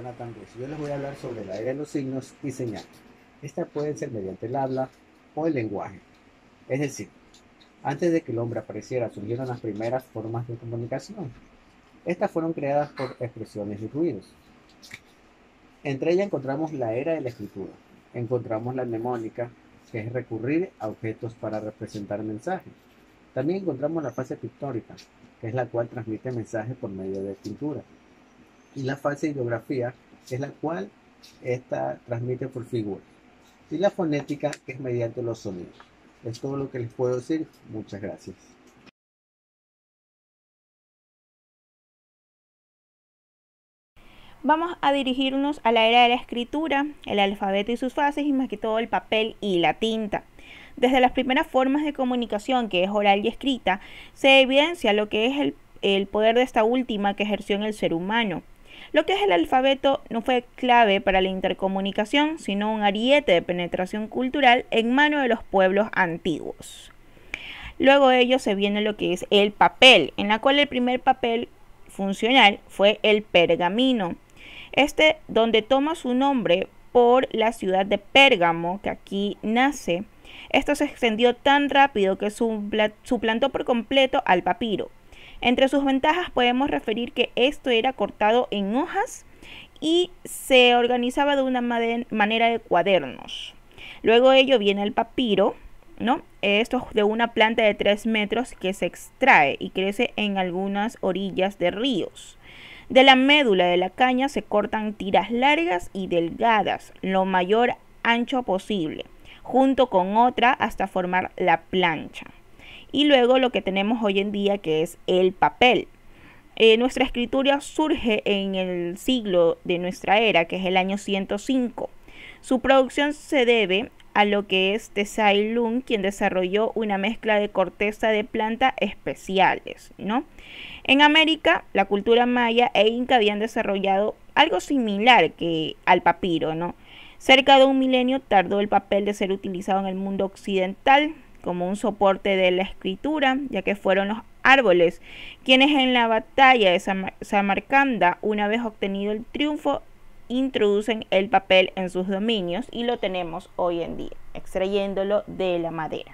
Jonathan Ruiz. Yo les voy a hablar sobre la era de los signos y señales. Esta puede ser mediante el habla o el lenguaje. Es decir, antes de que el hombre apareciera, surgieron las primeras formas de comunicación. Estas fueron creadas por expresiones y ruidos. Entre ellas encontramos la era de la escritura. Encontramos la mnemónica, que es recurrir a objetos para representar mensajes. También encontramos la fase pictórica, que es la cual transmite mensajes por medio de pintura. Y la fase ideografía, que es la cual esta transmite por figuras. Y la fonética, que es mediante los sonidos. Es todo lo que les puedo decir. Muchas gracias. Vamos a dirigirnos a la era de la escritura, el alfabeto y sus fases, y más que todo el papel y la tinta. Desde las primeras formas de comunicación, que es oral y escrita, se evidencia lo que es el poder de esta última que ejerció en el ser humano. Lo que es el alfabeto no fue clave para la intercomunicación, sino un ariete de penetración cultural en manos de los pueblos antiguos. Luego de ello se viene lo que es el papel, en la cual el primer papel funcional fue el pergamino. Donde toma su nombre por la ciudad de Pérgamo, que aquí nace. Esto se extendió tan rápido que suplantó por completo al papiro. Entre sus ventajas podemos referir que esto era cortado en hojas y se organizaba de una manera de cuadernos. Luego de ello viene el papiro, ¿no? Esto es de una planta de 3 metros que se extrae y crece en algunas orillas de ríos. De la médula de la caña se cortan tiras largas y delgadas, lo mayor ancho posible, junto con otra hasta formar la plancha. Y luego lo que tenemos hoy en día, que es el papel. Nuestra escritura surge en el siglo de nuestra era, que es el año 105. Su producción se debe a lo que es Tsai Lung, quien desarrolló una mezcla de corteza de planta especiales, ¿no? En América, la cultura maya e inca habían desarrollado algo similar que al papiro, ¿no? Cerca de un milenio tardó el papel de ser utilizado en el mundo occidental como un soporte de la escritura, ya que fueron los árboles quienes en la batalla de Samarcanda, una vez obtenido el triunfo, introducen el papel en sus dominios y lo tenemos hoy en día, extrayéndolo de la madera.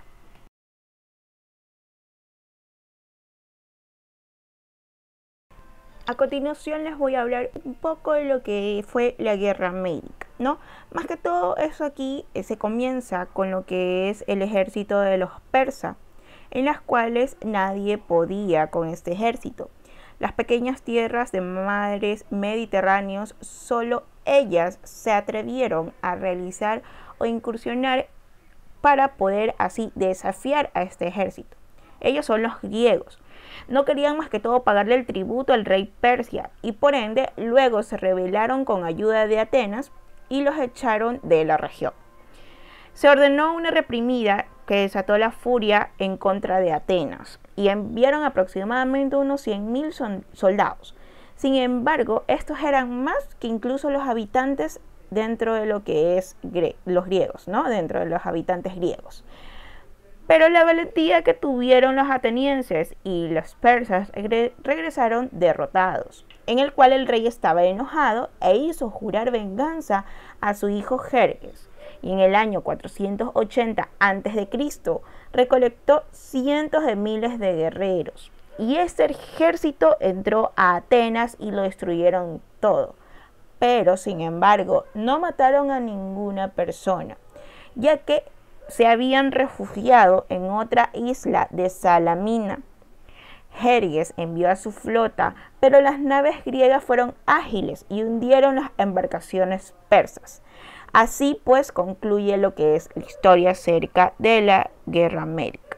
A continuación les voy a hablar un poco de lo que fue la Guerra Médica, ¿no? Más que todo eso aquí se comienza con lo que es el ejército de los persas, en las cuales nadie podía con este ejército. Las pequeñas tierras de mares mediterráneos, solo ellas se atrevieron a realizar o incursionar para poder así desafiar a este ejército. Ellos son los griegos. No querían más que todo pagarle el tributo al rey Persia y por ende luego se rebelaron con ayuda de Atenas y los echaron de la región. Se ordenó una reprimida que desató la furia en contra de Atenas y enviaron aproximadamente unos 100,000 soldados. Sin embargo, estos eran más que incluso los habitantes dentro de lo que es los griegos, ¿no? Dentro de los habitantes griegos. Pero la valentía que tuvieron los atenienses y los persas regresaron derrotados, en el cual el rey estaba enojado e hizo jurar venganza a su hijo Jerjes. Y en el año 480 a.C. recolectó cientos de miles de guerreros. Y este ejército entró a Atenas y lo destruyeron todo. Pero, sin embargo, no mataron a ninguna persona, ya que se habían refugiado en otra isla de Salamina. Jerjes envió a su flota, pero las naves griegas fueron ágiles y hundieron las embarcaciones persas. Así pues concluye lo que es la historia acerca de la Guerra Médica.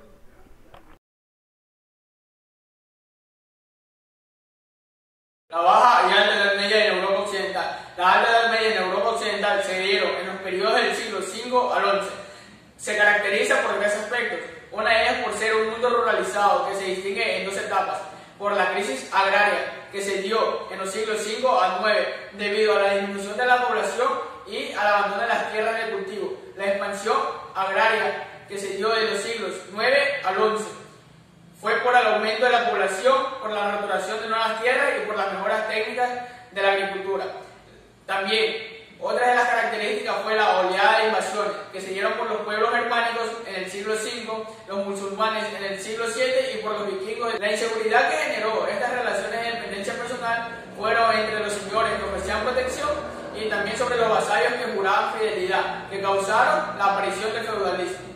La Baja y Alta Edad Media en Europa Occidental. La Alta Edad Media en Europa Occidental se dieron en los periodos del siglo V al XI. Se caracteriza por tres aspectos. Una de ellas por ser un mundo ruralizado que se distingue en dos etapas. Por la crisis agraria que se dio en los siglos V al IX debido a la disminución de la población y al abandono de las tierras de cultivo. La expansión agraria que se dio de los siglos IX al XI fue por el aumento de la población, por la restauración de nuevas tierras y por las mejoras técnicas de la agricultura. También, otra de las características fue la oleada de invasiones que se dieron por los pueblos germánicos en el siglo V, los musulmanes en el siglo VII y por los vikingos. La inseguridad que generó estas relaciones de dependencia personal fueron entre los señores que ofrecían protección y también sobre los vasallos que juraban fidelidad, que causaron la aparición del feudalismo.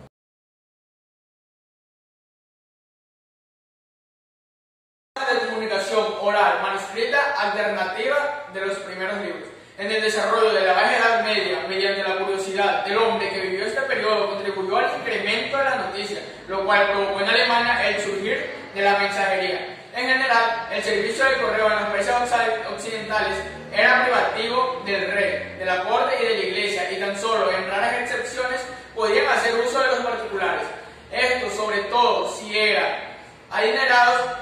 De comunicación oral manuscrita alternativa de los primeros libros. En el desarrollo de la Baja Edad Media, mediante la curiosidad del hombre que vivió este periodo, contribuyó al incremento de la noticia, lo cual provocó en Alemania el surgir de la mensajería. En general, el servicio del correo en los países occidentales era privativo del rey, de la corte y de la iglesia, y tan solo en raras excepciones podían hacer uso de los particulares. Esto, sobre todo, si eran adinerados.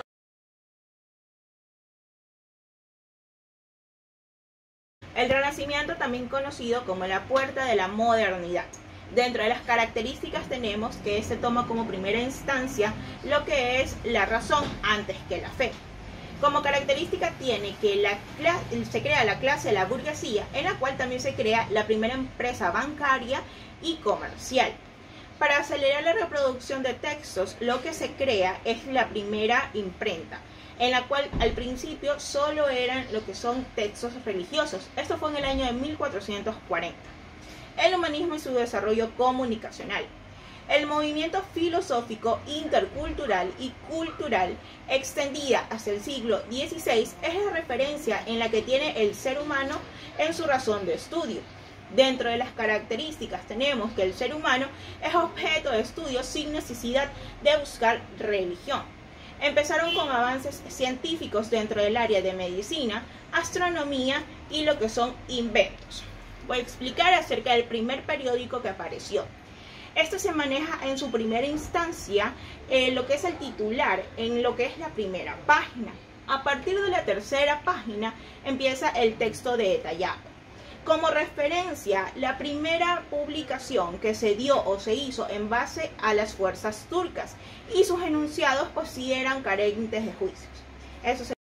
El Renacimiento, también conocido como la puerta de la modernidad. Dentro de las características tenemos que se toma como primera instancia lo que es la razón antes que la fe. Como característica tiene que se crea la clase de la burguesía, en la cual también se crea la primera empresa bancaria y comercial. Para acelerar la reproducción de textos, lo que se crea es la primera imprenta, en la cual al principio solo eran lo que son textos religiosos. Esto fue en el año de 1440. El humanismo y su desarrollo comunicacional. El movimiento filosófico intercultural y cultural extendida hasta el siglo XVI es la referencia en la que tiene el ser humano en su razón de estudio. Dentro de las características tenemos que el ser humano es objeto de estudio sin necesidad de buscar religión. Empezaron con avances científicos dentro del área de medicina, astronomía y lo que son inventos. Voy a explicar acerca del primer periódico que apareció. Este se maneja en su primera instancia lo que es el titular, en lo que es la primera página. A partir de la tercera página empieza el texto detallado. Como referencia, la primera publicación que se dio o se hizo en base a las fuerzas turcas y sus enunciados pues sí eran carentes de juicios. Eso